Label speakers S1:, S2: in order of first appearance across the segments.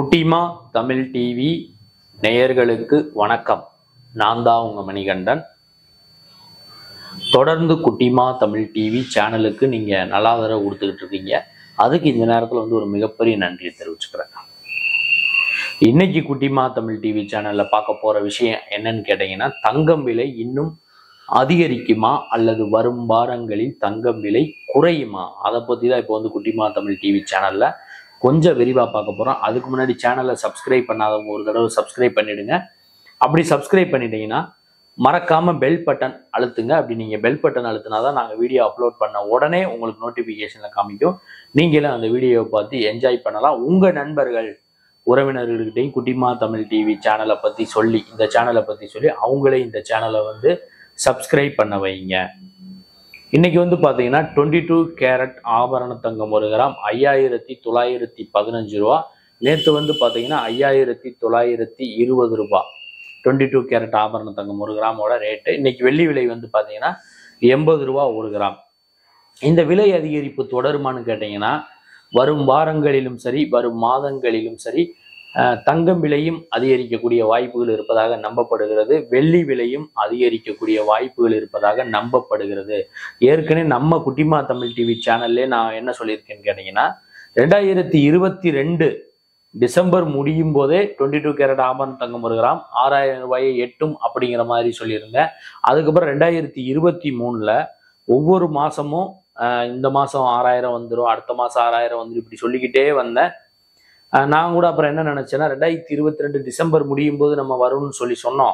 S1: குட்டிமா தமிழ் டிவி நேயர்களுக்கு வணக்கம். நான் தான் உங்க மணிகண்டன். தொடர்ந்து குட்டிமா தமிழ் டிவி சேனலுக்கு நீங்க நல்ல ஆதரவு கொடுத்துக்கிட்டு இருக்கீங்க. அதுக்கு இந்த நேரத்தில் ஒரு மிகப்பெரிய நன்றியை தெரிவிச்சுக்கிறேன். இன்னைக்கு குட்டிமா தமிழ் டிவி சேனல்ல பார்க்க போற விஷயம் என்னன்னு கேட்டீங்கன்னா, தங்கம் விலை இன்னும் அதிகரிக்குமா அல்லது வரும் வாரங்களில் தங்கம் விலை குறையுமா, அதை பத்தி தான் இப்போ குட்டிமா தமிழ் டிவி சேனல்ல கொஞ்சம் விரிவாக பார்க்க போகிறோம். அதுக்கு முன்னாடி சேனலை சப்ஸ்கிரைப் பண்ணாதவங்க ஒரு தடவை சப்ஸ்கிரைப் பண்ணிவிடுங்க. அப்படி சப்ஸ்கிரைப் பண்ணிட்டீங்கன்னா மறக்காமல் பெல் பட்டன் அழுத்துங்க. அப்படி நீங்கள் பெல் பட்டன் அழுத்தினா தான் நாங்கள் வீடியோ அப்லோட் பண்ண உடனே உங்களுக்கு நோட்டிஃபிகேஷனில் காமிக்கும். நீங்களும் அந்த வீடியோவை பார்த்து என்ஜாய் பண்ணலாம். உங்கள் நண்பர்கள் உறவினர்கள்கிட்டையும் குட்டிமா தமிழ் டிவி சேனலை பற்றி சொல்லி, இந்த சேனலை பற்றி சொல்லி அவங்களே இந்த சேனலை சப்ஸ்கிரைப் பண்ண வைங்க. இன்னைக்கு பார்த்தீங்கன்னா 22 கேரட் ஆபரண தங்கம் 1 கிராம் 5915 ரூபா. நேற்று பார்த்தீங்கன்னா 5920 ரூபா 22 கேரட் ஆபரண தங்கம் 1 கிராமோட ரேட்டு. இன்னைக்கு வெள்ளி விலை பார்த்தீங்கன்னா 80 ரூபா 1 கிராம். இந்த விலை அதிகரிப்பு தொடருமான்னு கேட்டீங்கன்னா, வரும் வாரங்களிலும் சரி வரும் மாதங்களிலும் சரி தங்கம் விலையும் அதிகரிக்கக்கூடிய வாய்ப்புகள் இருப்பதாக நம்பப்படுகிறது. வெள்ளி விலையும் அதிகரிக்கக்கூடிய வாய்ப்புகள் இருப்பதாக நம்பப்படுகிறது. ஏற்கனவே நம்ம குட்டிமா தமிழ் டிவி சேனல்லே நான் என்ன சொல்லியிருக்கேன்னு கேட்டீங்கன்னா, 2022 டிசம்பர் முடியும் போதே 22 கேரட் ஆபரண தங்கம் 1 கிராம் 6000 ரூபாயை எட்டும் அப்படிங்கிற மாதிரி சொல்லியிருந்தேன். அதுக்கப்புறம் 2023ல் ஒவ்வொரு மாசமும் இந்த மாசம் 6000 வந்துடும், அடுத்த மாசம் 6000 வந்துடும், இப்படி சொல்லிக்கிட்டே வந்தேன். நான் கூட அப்புறம் என்ன நினைச்சேன்னா, 2022 டிசம்பர் முடியும் போது நம்ம வரும்னு சொன்னோம்.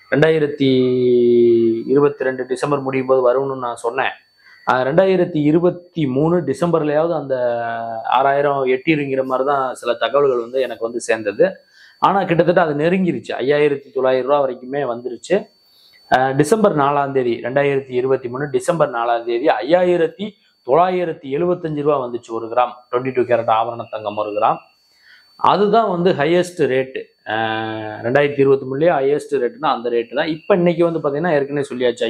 S1: 2022 டிசம்பர் முடியும் போது வரும்னு நான் சொன்னேன். 2023 டிசம்பர்லயாவது அந்த 6000 எட்டிருங்கிற மாதிரி தான் சில தகவல்கள் எனக்கு சேர்ந்தது. ஆனால் கிட்டத்தட்ட அது நெருங்கிருச்சு. 5900 ரூபா வரைக்குமே வந்துருச்சு. டிசம்பர் 4ஆம் தேதி 2023 டிசம்பர் 4ஆம் தேதி 5975 ரூபா வந்துச்சு 1 கிராம் 22 கேரட் ஆபரண தங்கம் 1 கிராம். அதுதான் ஹையஸ்ட் ரேட்டு. 2023 ஹையஸ்ட் ரேட்டுனா அந்த ரேட்டு தான். இப்போ இன்னைக்கு பார்த்தீங்கன்னா ஏற்கனவே சொல்லியாச்சு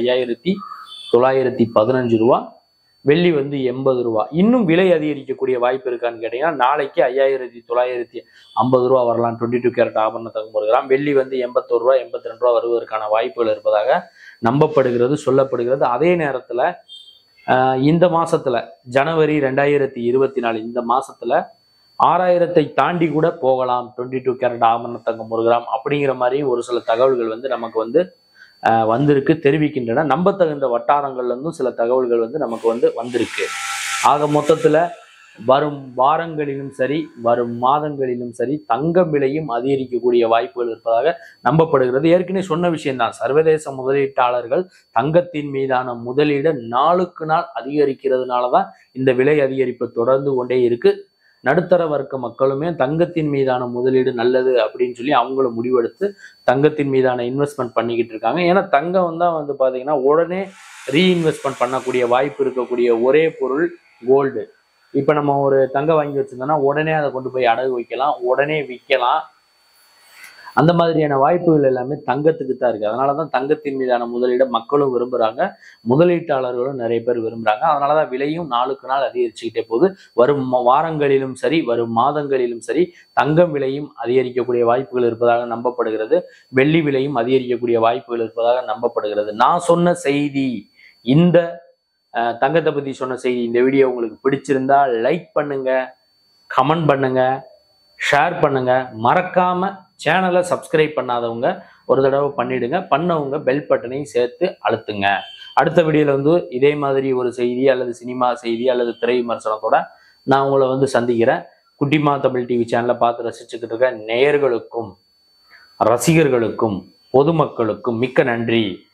S1: 5915 ரூபா. வெள்ளி 80 ரூபா. இன்னும் விலை அதிகரிக்கக்கூடிய வாய்ப்பு இருக்கான்னு கேட்டீங்கன்னா, நாளைக்கு 5950 ரூபா வரலாம் 22 கேரட் ஆபரண தங்கம் 1 கிராம். வெள்ளி 81 ரூபா 82 ரூபா வருவதற்கான வாய்ப்புகள் இருப்பதாக நம்பப்படுகிறது, சொல்லப்படுகிறது. அதே நேரத்தில் இந்த மாசத்துல ஜனவரி 2024 இந்த மாசத்துல 6000 தாண்டி கூட போகலாம் 22 கேரட் ஆபரண தங்கம் 1 கிராம் அப்படிங்கிற மாதிரி ஒரு சில தகவல்கள் நமக்கு வந்திருக்கு, தெரிவிக்கின்றன. நம்பத்தகுந்த வட்டாரங்கள்ல இருந்தும் சில தகவல்கள் நமக்கு வந்திருக்கு. ஆக மொத்தத்துல வரும் வாரங்களிலும் சரி வரும் மாதங்களிலும் சரி தங்கம் விலையும் அதிகரிக்கக்கூடிய வாய்ப்புகள் இருப்பதாக நம்பப்படுகிறது. ஏற்கனவே சொன்ன விஷயம்தான். சர்வதேச முதலீட்டாளர்கள் தங்கத்தின் மீதான முதலீடு நாளுக்கு நாள் அதிகரிக்கிறதுனாலதான் இந்த விலை அதிகரிப்பு தொடர்ந்து கொண்டே இருக்கு. நடுத்தர வர்க்க மக்களுமே தங்கத்தின் மீதான முதலீடு நல்லது அப்படின்னு சொல்லி அவங்களும் முடிவெடுத்து தங்கத்தின் மீதான இன்வெஸ்ட்மெண்ட் பண்ணிக்கிட்டு இருக்காங்க. ஏன்னா தங்கம் தான் பார்த்தீங்கன்னா உடனே ரீஇன்வெஸ்ட்மெண்ட் பண்ணக்கூடிய வாய்ப்பு இருக்கக்கூடிய ஒரே பொருள் கோல்டு. இப்போ நம்ம ஒரு தங்கம் வாங்கி வச்சிருந்தோம்னா உடனே அதை கொண்டு போய் அடகு வைக்கலாம், உடனே விற்கலாம். அந்த மாதிரியான வாய்ப்புகள் எல்லாமே தங்கத்துக்கு தான் இருக்கு. அதனாலதான் தங்கத்தின் மீதான முதலீடு மக்களும் விரும்புறாங்க, முதலீட்டாளர்களும் நிறைய பேர் விரும்புறாங்க. அதனாலதான் விலையும் நாளுக்கு நாள் அதிகரிச்சுக்கிட்டே போகுது. வரும் வாரங்களிலும் சரி வரும் மாதங்களிலும் சரி தங்கம் விலையும் அதிகரிக்கக்கூடிய வாய்ப்புகள் இருப்பதாக நம்பப்படுகிறது. வெள்ளி விலையும் அதிகரிக்கக்கூடிய வாய்ப்புகள் இருப்பதாக நம்பப்படுகிறது. நான் சொன்ன செய்தி, இந்த தங்கத்தை பத்தி சொன்ன செய்தி, இந்த வீடியோ உங்களுக்கு பிடிச்சிருந்தா லைக் பண்ணுங்க, கமெண்ட் பண்ணுங்க, ஷேர் பண்ணுங்க. மறக்காம சேனலை சப்ஸ்கிரைப் பண்ணாதவங்க ஒரு தடவை பண்ணிடுங்க. பண்ணவங்க பெல் பட்டனையும் சேர்த்து அழுத்துங்க. அடுத்த வீடியோல இதே மாதிரி ஒரு செய்தி அல்லது சினிமா செய்தி அல்லது திரை விமர்சனத்தோட நான் உங்களை சந்திக்கிறேன். குட்டிமா தமிழ் டிவி சேனலை பார்த்து ரசிச்சுக்கிட்டு இருக்க நேயர்களுக்கும் ரசிகர்களுக்கும் பொதுமக்களுக்கும் மிக்க நன்றி.